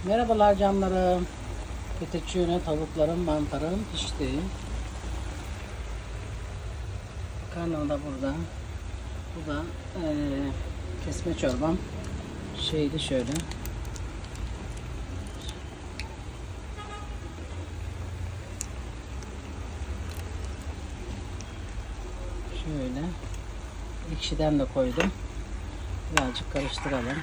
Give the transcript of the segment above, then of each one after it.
Merhabalar canlarım. Peteçüğüne tavuklarım, mantarım pişti. Karnım da burada. Bu da kesme çorbam. Şöyle. Şöyle. Ekşiden de koydum. Birazcık karıştıralım.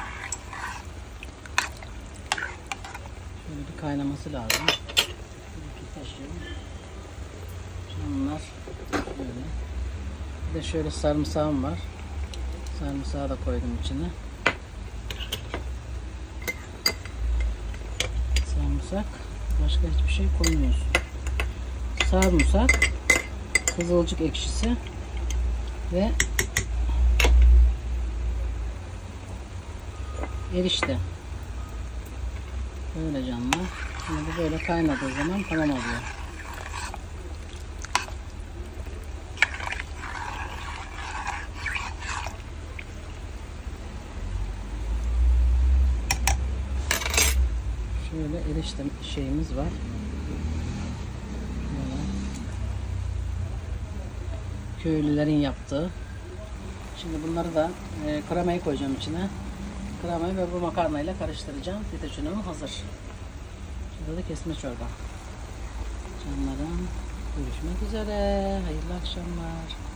Şöyle bir kaynaması lazım. Bunlar böyle. Bir de şöyle sarımsağım var. Sarımsağı da koydum içine. Sarımsak. Başka hiçbir şey koymuyorsun. Sarımsak, kızılcık ekşisi ve erişte. Böyle canlar. Şimdi bu böyle kaynadığı zaman tamam oluyor. Şöyle erişte şeyimiz var. Böyle. Köylülerin yaptığı. Şimdi bunları da kremayı koyacağım içine. Kremayı ve bu makarnayla karıştıracağım. Peteçünüm hazır. Şurada da kesme çorba. Canlarım görüşmek üzere. Hayırlı akşamlar.